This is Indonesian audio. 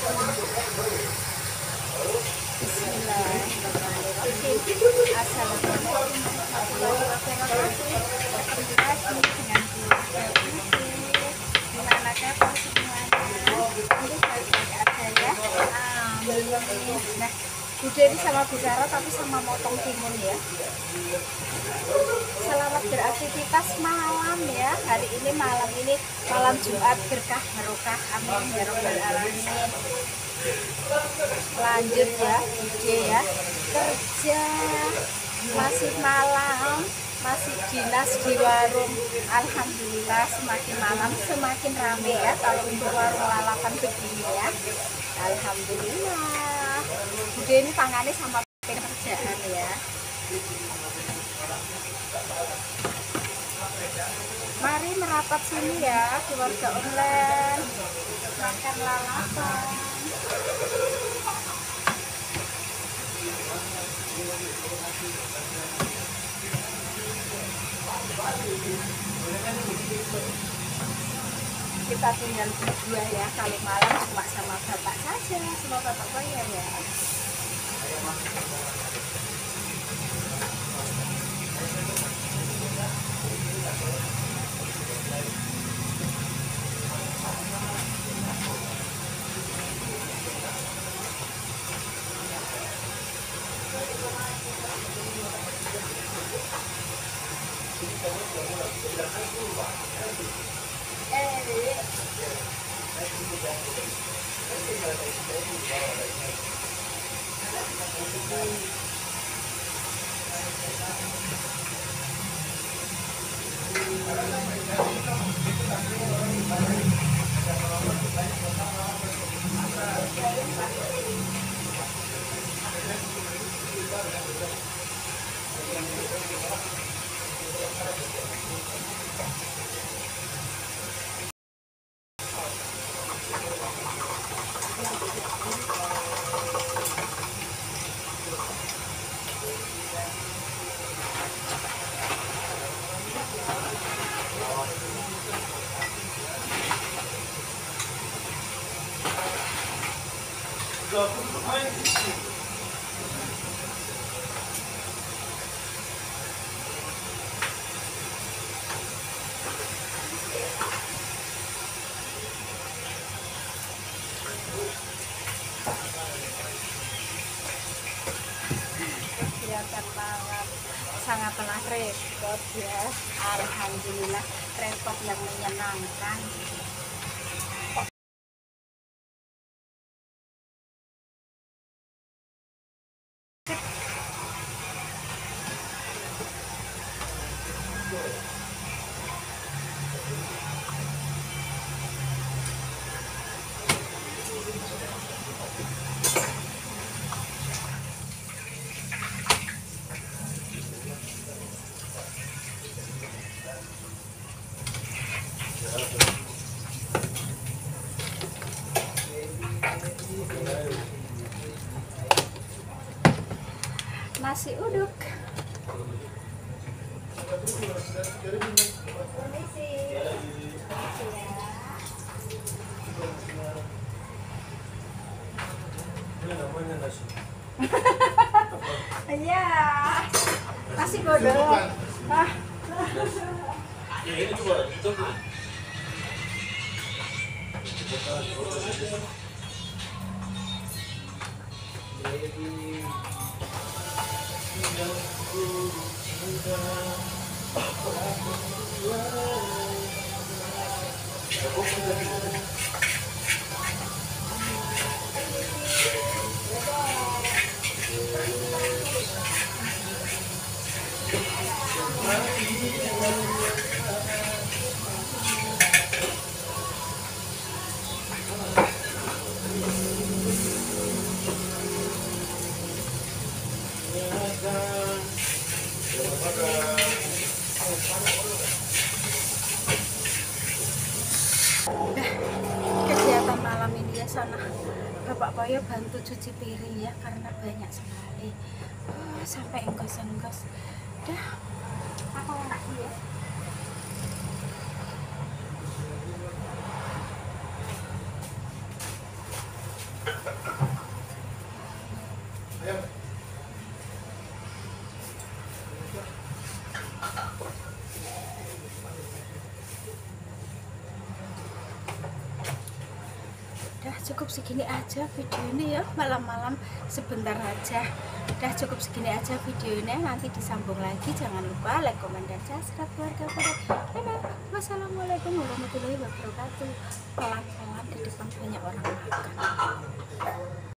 Bismillahirrahmanirrahim. Assalamualaikum warahmatullahi wabarakatuh. Ketemu lagi dengan gimana kabar semuanya? Ini baik-baik aja ya. Amin. Nah, Bude ini sama Bu Sarah tapi sama motong timun ya. Selamat beraktivitas malam ya. Hari ini malam Jumat berkah barokah. Amin ya robbal alamin. Lanjut ya Bude ya, kerja masih malam, masih dinas di warung. Alhamdulillah semakin malam semakin rame ya kalau untuk warung lalapan begini ya. Alhamdulillah Bude ini tangannya sama pekerjaan ya. Mari merapat sini ya keluarga online, makan lalapan. Kita tinggal berdua ya, kalau malam cuma sama bapak saja, sama bapak saya ya. Kegiatan malam sangatlah repot ya. Alhamdulillah repot yang menyenangkan. Nasi uduk. Permisi. Iya. Nasi godong. Ah. Ya ini juga itu. Kegiatan malam ini ya sana Bapak Boyo bantu cuci piring ya karena banyak sekali sampai enggos-enggos. Dah, aku lagi ya. Udah cukup segini aja video ini ya, malam-malam sebentar aja. Udah cukup segini aja videonya, nanti disambung lagi. Jangan lupa like, komen, dan subscribe keluarga pada. Wassalamualaikum warahmatullahi wabarakatuh. Pelan-pelan, di depan banyak orang makan.